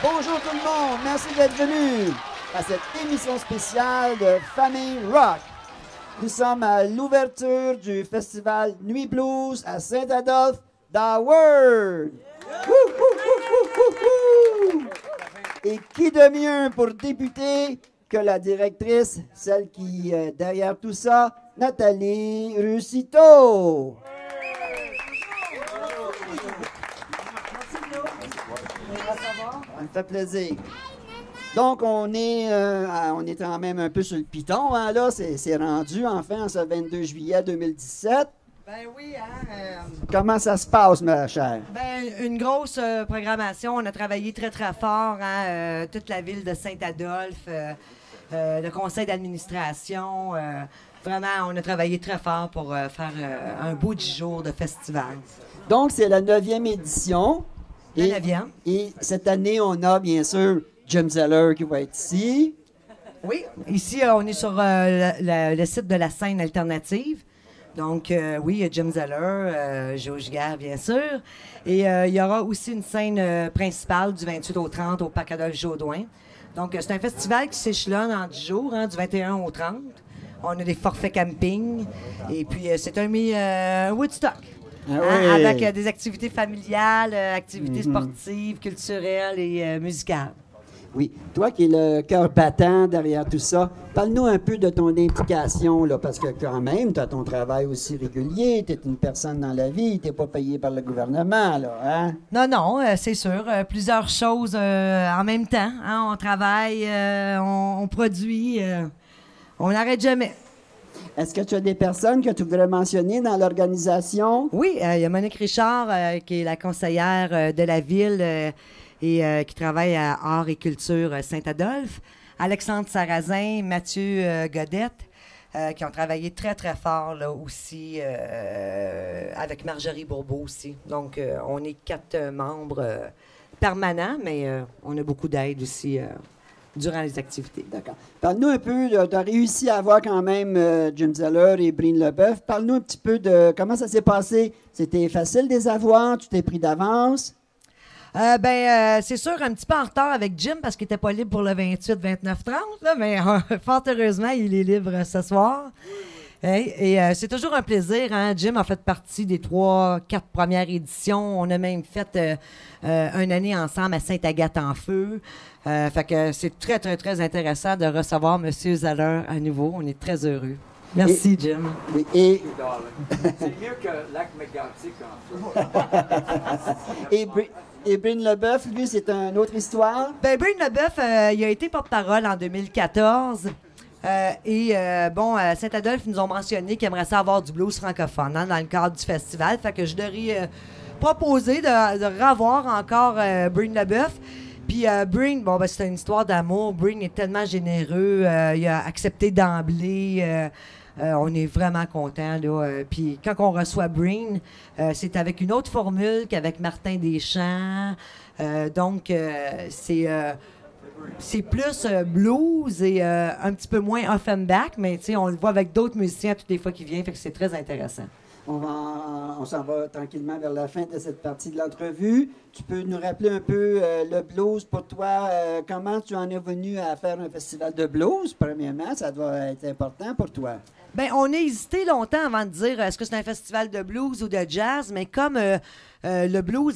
Bonjour tout le monde, merci d'être venus à cette émission spéciale de Famille Rock. Nous sommes à l'ouverture du festival Nuit Blues à Saint-Adolphe d'Howard. Et qui de mieux pour débuter que la directrice, celle qui est derrière tout ça, Nathalie Russito. Ça me fait plaisir. Donc, on est quand même un peu sur le piton, hein, là. C'est rendu, enfin, ce 22 juillet 2017. Ben oui, hein. Comment ça se passe, ma chère? Ben, une grosse programmation. On a travaillé très, très fort, hein, toute la ville de Saint-Adolphe, le conseil d'administration. Vraiment, on a travaillé très fort pour faire un beau 10 jours de festival. Donc, c'est la 9e édition. La 9e. Et cette année, on a, bien sûr, Jim Zeller qui va être ici. Oui, ici, on est sur le site de la scène alternative. Donc, oui, il y a Jim Zeller, Joe Giguère, bien sûr. Et il y aura aussi une scène principale du 28 au 30 au Parc Adolphe-Jodoin. Donc, c'est un festival qui s'échelonne en 10 jours, hein, du 21 au 30. On a des forfaits camping. Et puis, c'est un Woodstock. Ah Hein, oui. avec des activités familiales, activités sportives, culturelles et musicales. Oui. Toi qui es le cœur battant derrière tout ça, parle-nous un peu de ton implication, là, parce que quand même, tu as ton travail aussi régulier, tu es une personne dans la vie, tu n'es pas payé par le gouvernement, là, hein? Non, c'est sûr. Plusieurs choses en même temps. Hein, on travaille, on produit, on n'arrête jamais. Est-ce que tu as des personnes que tu voudrais mentionner dans l'organisation? Oui, il y a Monique Richard, qui est la conseillère de la ville et qui travaille à Art et Culture Saint-Adolphe. Alexandre Sarrazin, Mathieu Godette, qui ont travaillé très, très fort là, aussi, avec Marjorie Bourbeau aussi. Donc, on est 4 membres permanents, mais on a beaucoup d'aide aussi durant les activités. D'accord. Parle-nous un peu, tu as réussi à avoir quand même Jim Zeller et Brine Leboeuf. Parle-nous un petit peu de comment ça s'est passé. C'était facile de les avoir? Tu t'es pris d'avance? C'est sûr, un petit peu en retard avec Jim parce qu'il n'était pas libre pour le 28, 29, 30, là, mais fort heureusement, il est libre ce soir. Et c'est toujours un plaisir. Hein? Jim a fait partie des 3-4 premières éditions. On a même fait une année ensemble à Sainte-Agathe-en-Feu. Fait que c'est très, très, très intéressant de recevoir M. Zeller à nouveau. On est très heureux. Merci, Jim. Oui, et C'est mieux que Lac Mégantic en et Brine Leboeuf, lui, c'est une autre histoire. Ben, Brine Leboeuf, il a été porte-parole en 2014. À Saint-Adolphe, ils nous ont mentionné qu'ils aimeraient ça avoir du blues francophone hein, dans le cadre du festival. Fait que je leur ai proposé de revoir encore Brine Leboeuf. Puis Brine, c'est une histoire d'amour. Brine est tellement généreux. Il a accepté d'emblée. On est vraiment contents. Puis quand on reçoit Brine, c'est avec une autre formule qu'avec Martin Deschamps. C'est plus blues et un petit peu moins Offenbach, mais on le voit avec d'autres musiciens toutes les fois qu'il vient, fait que c'est très intéressant. On s'en va tranquillement vers la fin de cette partie de l'entrevue. Tu peux nous rappeler un peu le blues pour toi, comment tu en es venu à faire un festival de blues, premièrement, ça doit être important pour toi. Bien, on a hésité longtemps avant de dire est-ce que c'est un festival de blues ou de jazz, mais comme le blues,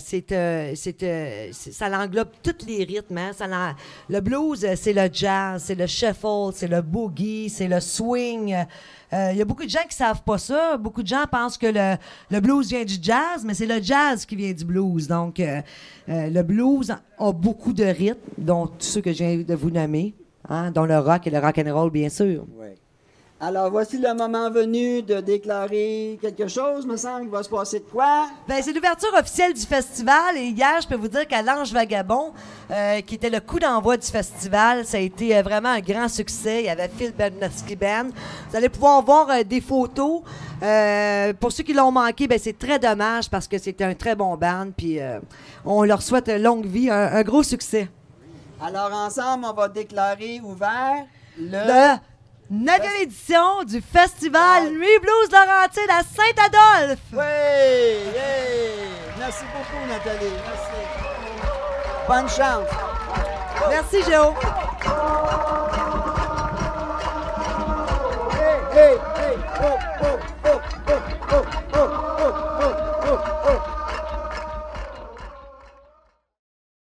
ça l'englobe tous les rythmes. Hein, le blues, c'est le jazz, c'est le shuffle, c'est le boogie, c'est le swing. Il y a beaucoup de gens qui ne savent pas ça. Beaucoup de gens pensent que le blues vient du jazz, mais c'est le jazz qui vient du blues. Donc, le blues a beaucoup de rythmes, dont tous ceux que je viens de vous nommer, hein, dont le rock et le rock and roll, bien sûr. Oui. Alors, voici le moment venu de déclarer quelque chose, me semble qu'il va se passer de quoi? Ben, c'est l'ouverture officielle du festival et hier, je peux vous dire qu'à l'Ange Vagabond, qui était le coup d'envoi du festival, ça a été vraiment un grand succès. Il y avait Phil Bernowski Band. Vous allez pouvoir voir des photos. Pour ceux qui l'ont manqué, ben, c'est très dommage parce que c'était un très bon band. Puis on leur souhaite longue vie, un gros succès. Alors, ensemble, on va déclarer ouvert Le 9e édition du festival Nuit Blues Laurentides à Saint-Adolphe. Oui! Yeah. Merci beaucoup, Nathalie. Merci. Bonne chance. Merci, Géo.